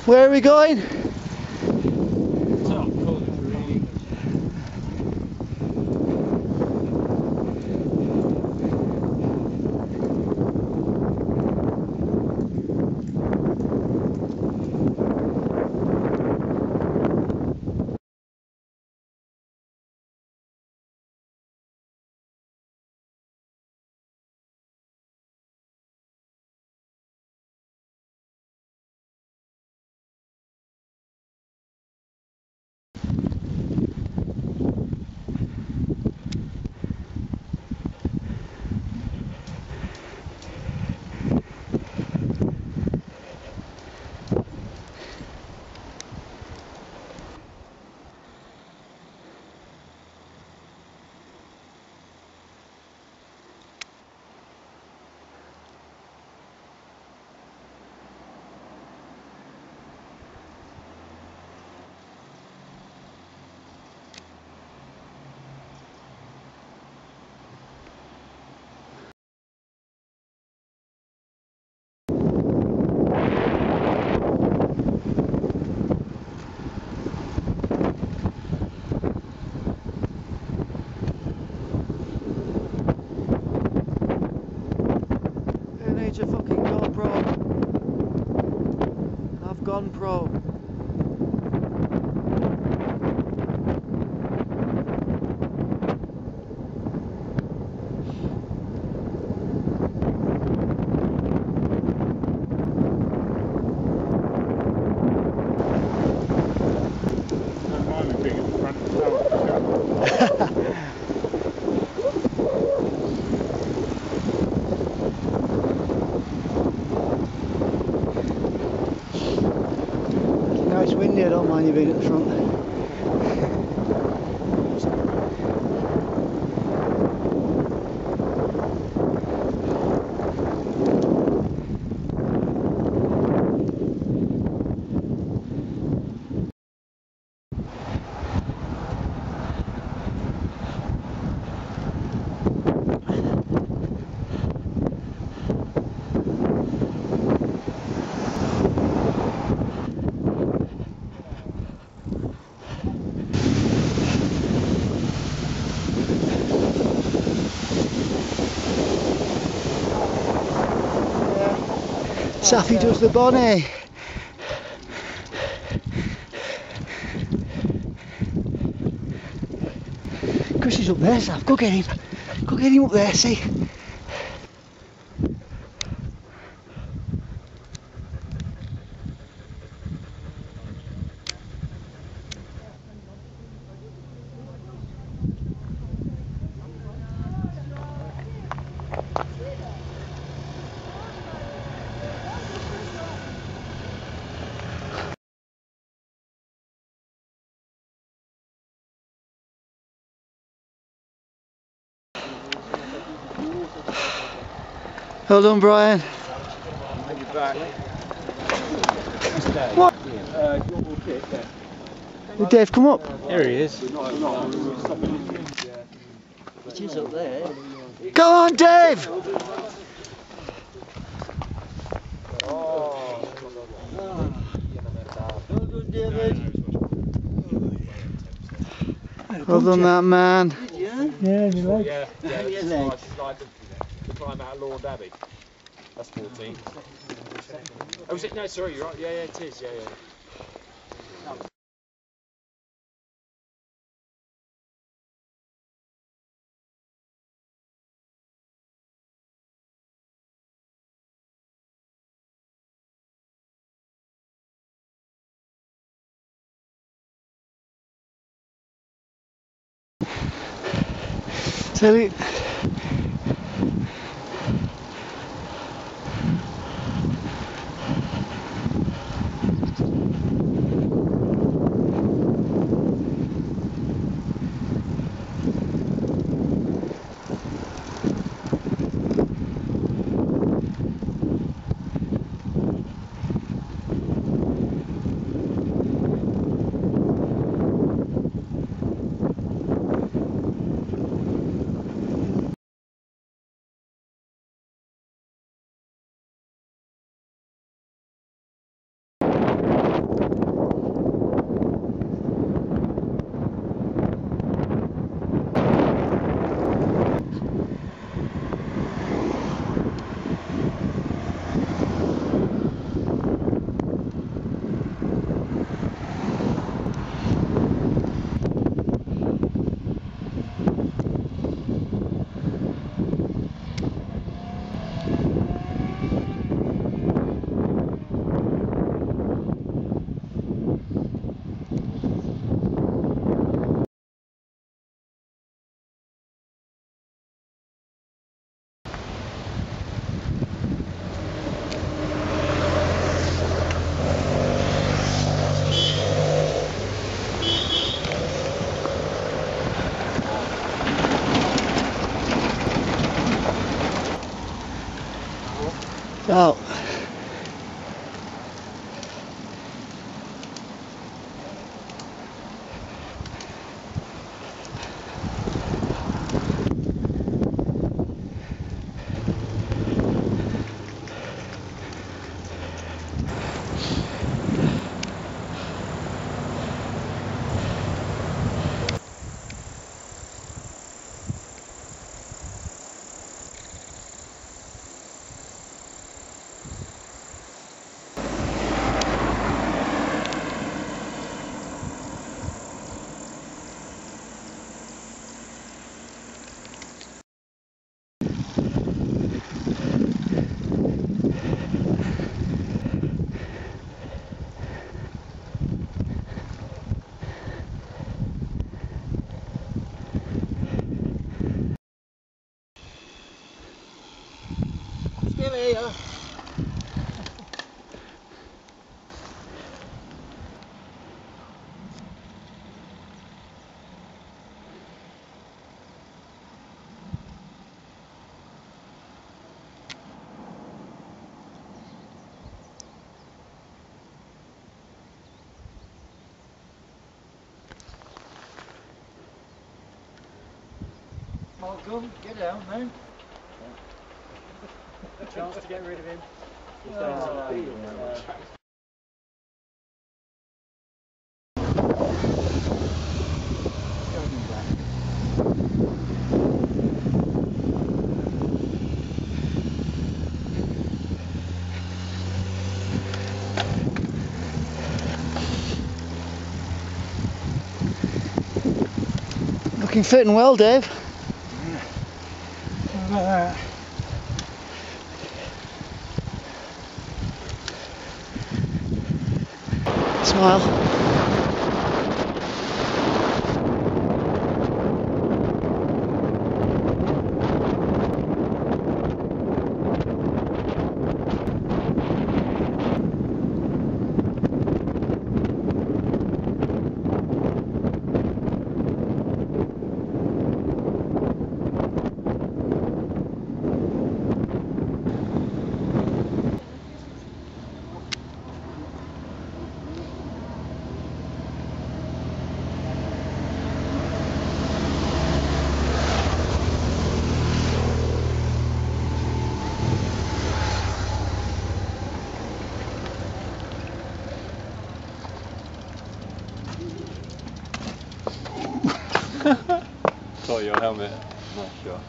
Where are we going? Your fucking GoPro. I've gone pro. It's windy, I don't mind you being at the front. Safi does the bonnet. Chris is up there, Saf. Go get him. Go get him up there, see? Well done, Brian. What? Did Dave come up? Here he is. It is up there. Go on, Dave! Well done, that man. Yeah, you like. Yeah, it's the climb out of Lord Abbey. That's 14. Oh, is it? No, sorry, you're right. Yeah, it is. Yeah. Tell it. Still here. Malcolm, get down, man. A chance to get rid of him. Looking fit and well, Dave. Smile. Saw your helmet. Not sure.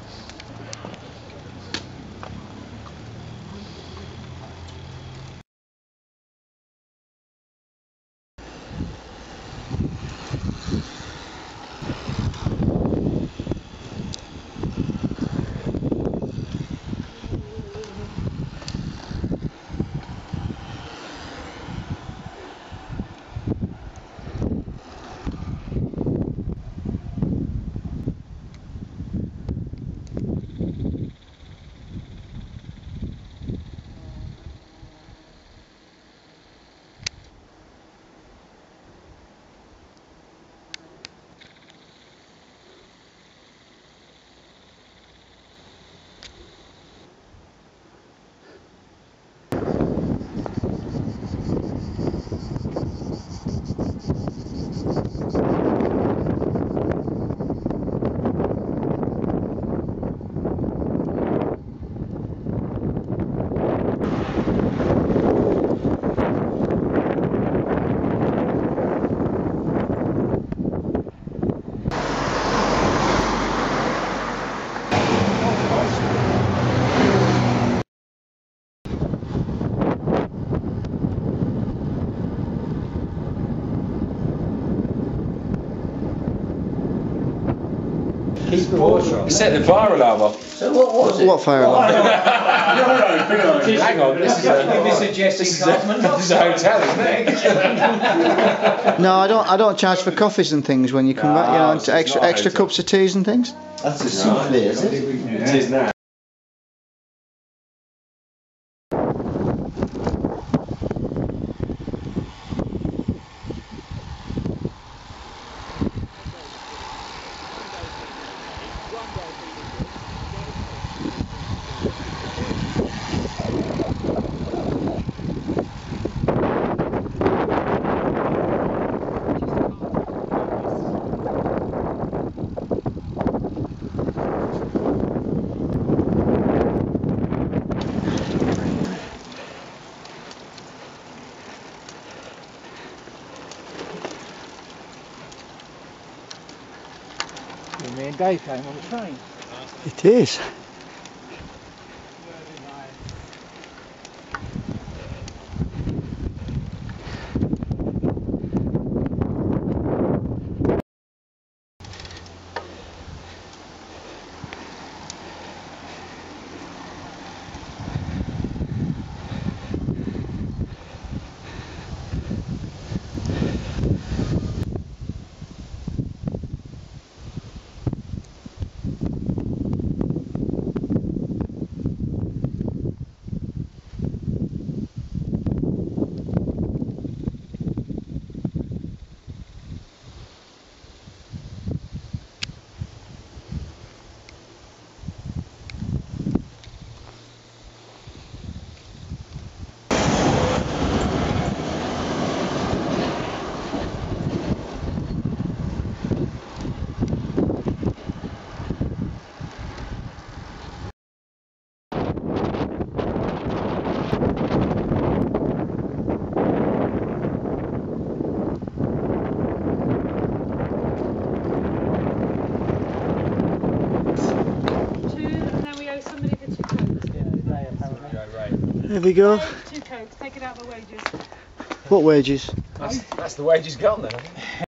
Set the fire alarm off. So what was it? What fire alarm? Hang on, this is a hotel, isn't it? No, I don't charge for coffees and things when you come back. You know, and extra cups of teas and things. That's a souffle, is it? It is now. Me and Dave came on the train. It is. There we go. 2 cokes, take it out of the wages. What wages? That's the wages gone then, I think.